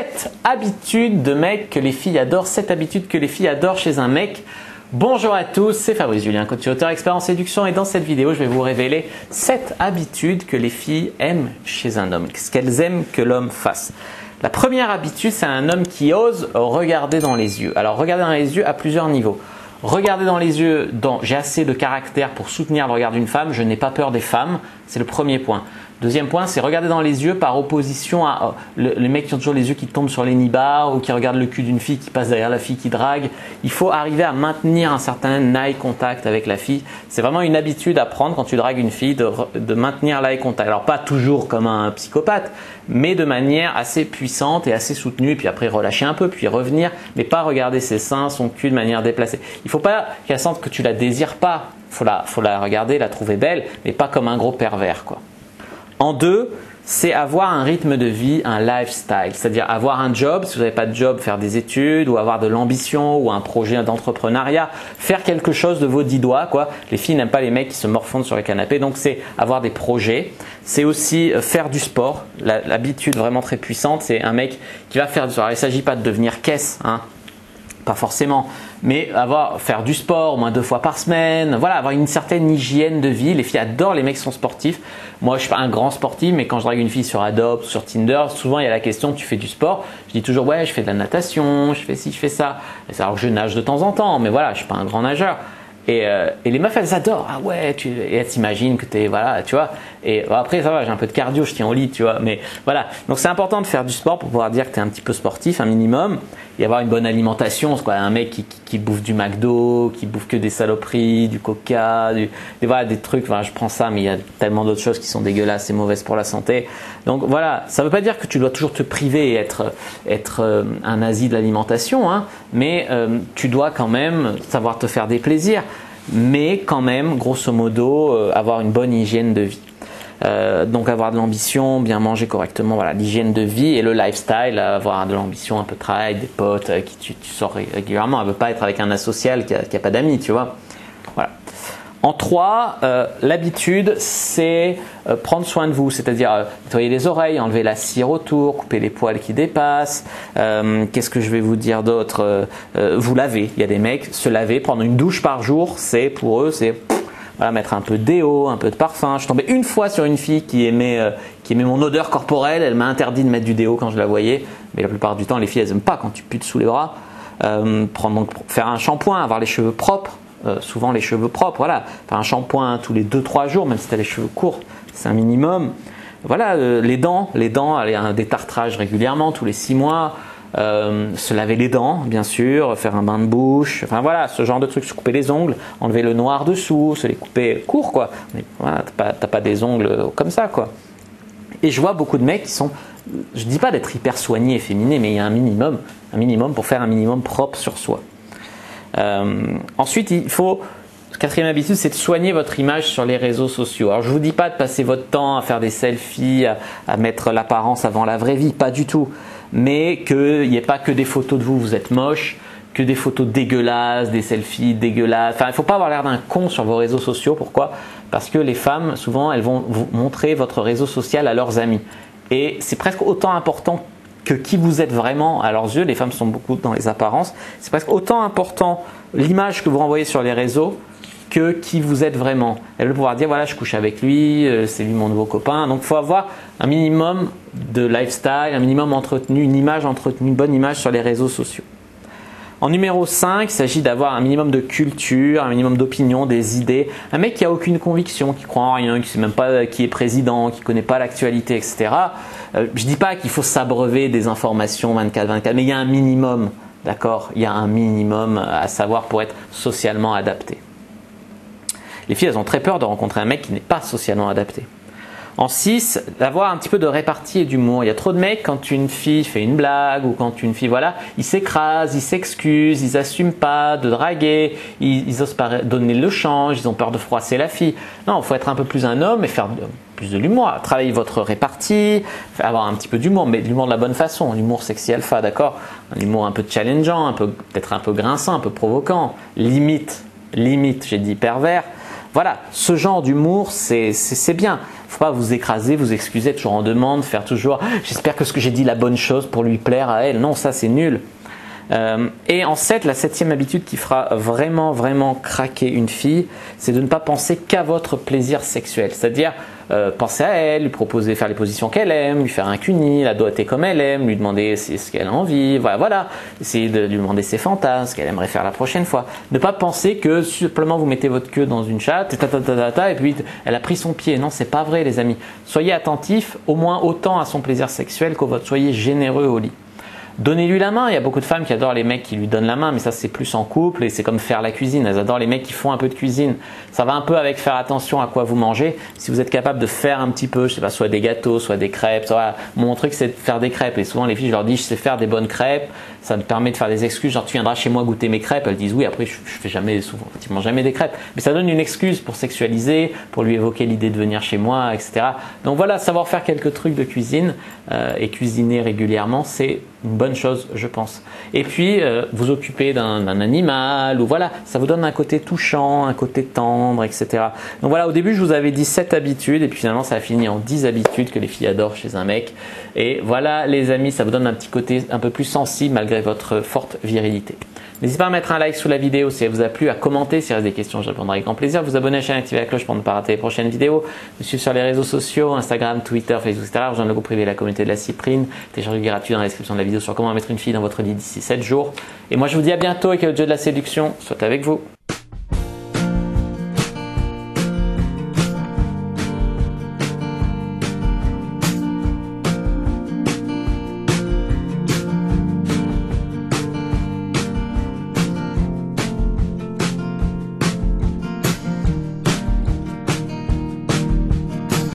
7 habitudes de mecs que les filles adorent, 7 habitudes que les filles adorent chez un mec. Bonjour à tous, c'est Fabrice Julien, coach et auteur expert en séduction, et dans cette vidéo, je vais vous révéler 7 habitudes que les filles aiment chez un homme, ce qu'elles aiment que l'homme fasse. La première habitude, c'est un homme qui ose regarder dans les yeux. Alors, regarder dans les yeux à plusieurs niveaux. Regarder dans les yeux, j'ai assez de caractère pour soutenir le regard d'une femme, je n'ai pas peur des femmes, c'est le premier point. Deuxième point, c'est regarder dans les yeux par opposition à les mecs qui ont toujours les yeux qui tombent sur les nibards ou qui regardent le cul d'une fille qui passe derrière la fille qui drague. Il faut arriver à maintenir un certain eye contact avec la fille. C'est vraiment une habitude à prendre quand tu dragues une fille de maintenir l'eye contact. Alors pas toujours comme un psychopathe, mais de manière assez puissante et assez soutenue. Puis après relâcher un peu, puis revenir, mais pas regarder ses seins, son cul de manière déplacée. Il ne faut pas qu'elle sente que tu la désires pas. Faut la regarder, la trouver belle, mais pas comme un gros pervers, quoi. En deux, c'est avoir un rythme de vie, un lifestyle, c'est-à-dire avoir un job, si vous n'avez pas de job, faire des études ou avoir de l'ambition ou un projet d'entrepreneuriat, faire quelque chose de vos 10 doigts, quoi. Les filles n'aiment pas les mecs qui se morfondent sur les canapés, donc c'est avoir des projets. C'est aussi faire du sport. L'habitude vraiment très puissante, c'est un mec qui va faire du sport. Alors, il ne s'agit pas de devenir caisse, hein. Pas forcément, mais faire du sport au moins 2 fois par semaine, voilà, avoir une certaine hygiène de vie. Les filles adorent les mecs qui sont sportifs. Moi, je suis pas un grand sportif, mais quand je drague une fille sur Adobe, sur Tinder, souvent il y a la question: tu fais du sport? Je dis toujours ouais, je fais de la natation, je fais ci, je fais ça. Alors je nage de temps en temps, mais voilà, je suis pas un grand nageur. Et les meufs, elles adorent. Ah ouais, et elles s'imaginent que t'es, voilà, tu vois. Et après, ça va, j'ai un peu de cardio, je tiens au lit, tu vois. Mais voilà. Donc c'est important de faire du sport pour pouvoir dire que t'es un petit peu sportif, un minimum. Et avoir une bonne alimentation. C'est quoi, un mec qui bouffe du McDo, qui bouffe que des saloperies, du Coca, voilà, des trucs. Voilà, je prends ça, mais il y a tellement d'autres choses qui sont dégueulasses et mauvaises pour la santé. Donc voilà, ça veut pas dire que tu dois toujours te priver et être un nazi de l'alimentation, hein. Mais tu dois quand même savoir te faire des plaisirs. Mais quand même, grosso modo, avoir une bonne hygiène de vie. Donc avoir de l'ambition, bien manger correctement, voilà, l'hygiène de vie et le lifestyle, avoir de l'ambition, un peu de travail, des potes avec qui tu sors régulièrement. Elle ne veut pas être avec un asocial qui a pas d'amis, tu vois. Voilà. En 3, l'habitude, c'est prendre soin de vous, c'est-à-dire nettoyer les oreilles, enlever la cire autour, couper les poils qui dépassent. Qu'est-ce que je vais vous dire d'autre? Vous laver. Il y a des mecs, se laver, prendre une douche par jour, c'est pour eux, c'est voilà, mettre un peu de déo, un peu de parfum. Je suis tombé une fois sur une fille qui aimait mon odeur corporelle. Elle m'a interdit de mettre du déo quand je la voyais, mais la plupart du temps, les filles, elles n'aiment pas quand tu pues sous les bras. Faire un shampoing, avoir les cheveux propres. Souvent les cheveux propres, voilà, faire un shampoing tous les 2-3 jours, même si tu as les cheveux courts, c'est un minimum. Voilà, les dents, aller à un détartrage régulièrement, tous les 6 mois, se laver les dents, bien sûr, faire un bain de bouche, enfin voilà, ce genre de trucs, se couper les ongles, enlever le noir dessous, se les couper court, quoi. Mais voilà, t'as pas des ongles comme ça, quoi. Et je vois beaucoup de mecs qui sont, je dis pas d'être hyper soignés et féminés, mais il y a un minimum pour faire un minimum propre sur soi. Ensuite, quatrième habitude, c'est de soigner votre image sur les réseaux sociaux. Alors, je vous dis pas de passer votre temps à faire des selfies, à mettre l'apparence avant la vraie vie, pas du tout. Mais qu'il n'y ait pas que des photos de vous êtes moche, que des photos dégueulasses, des selfies dégueulasses. Enfin, il ne faut pas avoir l'air d'un con sur vos réseaux sociaux. Pourquoi? Parce que les femmes, souvent, elles vont vous montrer votre réseau social à leurs amis. Et c'est presque autant important que qui vous êtes vraiment à leurs yeux. Les femmes sont beaucoup dans les apparences. C'est presque autant important l'image que vous renvoyez sur les réseaux que qui vous êtes vraiment. Elle veut pouvoir dire voilà, je couche avec lui, c'est lui mon nouveau copain. Donc il faut avoir un minimum de lifestyle, un minimum entretenu, une image entretenue, une bonne image sur les réseaux sociaux. En numéro 5, il s'agit d'avoir un minimum de culture, un minimum d'opinion, des idées. Un mec qui a aucune conviction, qui croit en rien, qui ne sait même pas qui est président, qui ne connaît pas l'actualité, etc. Je ne dis pas qu'il faut s'abreuver des informations 24/24, mais il y a un minimum, d'accord? Il y a un minimum à savoir pour être socialement adapté. Les filles, elles ont très peur de rencontrer un mec qui n'est pas socialement adapté. En 6, d'avoir un petit peu de répartie et d'humour. Il y a trop de mecs, quand une fille fait une blague ou quand une fille, voilà, ils s'écrasent, ils s'excusent, ils n'assument pas de draguer, ils osent pas donner le change, ils ont peur de froisser la fille. Non, il faut être un peu plus un homme et faire plus de l'humour. Travailler votre répartie, avoir un petit peu d'humour, mais de l'humour de la bonne façon. L'humour sexy alpha, d'accord? Un humour un peu challengeant, peut-être un peu grinçant, un peu provoquant. Limite, j'ai dit pervers. Voilà, ce genre d'humour, c'est bien. Faut pas vous écraser, vous excuser, toujours en demande, faire toujours « j'espère que ce que j'ai dit la bonne chose pour lui plaire à elle ». Non, ça c'est nul. Et en 7, la 7e habitude qui fera vraiment craquer une fille, c'est de ne pas penser qu'à votre plaisir sexuel. C'est-à-dire penser à elle, lui proposer, faire les positions qu'elle aime, lui faire un cuni, la doigter comme elle aime, lui demander ce qu'elle a envie, voilà. Essayer de lui demander ses fantasmes, ce qu'elle aimerait faire la prochaine fois. Ne pas penser que simplement vous mettez votre queue dans une chatte, et puis elle a pris son pied. Non, c'est pas vrai les amis. Soyez attentifs au moins autant à son plaisir sexuel qu'au vôtre. Soyez généreux au lit. Donnez-lui la main. Il y a beaucoup de femmes qui adorent les mecs qui lui donnent la main, mais ça c'est plus en couple et c'est comme faire la cuisine. Elles adorent les mecs qui font un peu de cuisine. Ça va un peu avec faire attention à quoi vous mangez. Si vous êtes capable de faire un petit peu, je sais pas, soit des gâteaux, soit des crêpes. Mon truc c'est de faire des crêpes et souvent les filles je leur dis je sais faire des bonnes crêpes. Ça me permet de faire des excuses, genre tu viendras chez moi goûter mes crêpes. Elles disent oui, après je fais jamais souvent, pratiquement jamais des crêpes. Mais ça donne une excuse pour sexualiser, pour lui évoquer l'idée de venir chez moi, etc. Donc voilà, savoir faire quelques trucs de cuisine et cuisiner régulièrement, c'est une bonne chose, je pense. Et puis, vous occuper d'un animal, ou voilà, ça vous donne un côté touchant, un côté tendre, etc. Donc voilà, au début, je vous avais dit 7 habitudes, et puis finalement, ça a fini en 10 habitudes que les filles adorent chez un mec. Et voilà, les amis, ça vous donne un petit côté un peu plus sensible, malgré votre forte virilité. N'hésitez pas à mettre un like sous la vidéo si elle vous a plu, à commenter s'il reste des questions, je répondrai avec grand plaisir. Vous abonner à la chaîne, activer la cloche pour ne pas rater les prochaines vidéos. Me suivre sur les réseaux sociaux, Instagram, Twitter, Facebook, etc. Rejoindre le groupe privé de la communauté de la Cyprine. Télécharger gratuit dans la description de la vidéo sur comment mettre une fille dans votre lit d'ici 7 jours. Et moi je vous dis à bientôt et que le jeu de la séduction soit avec vous.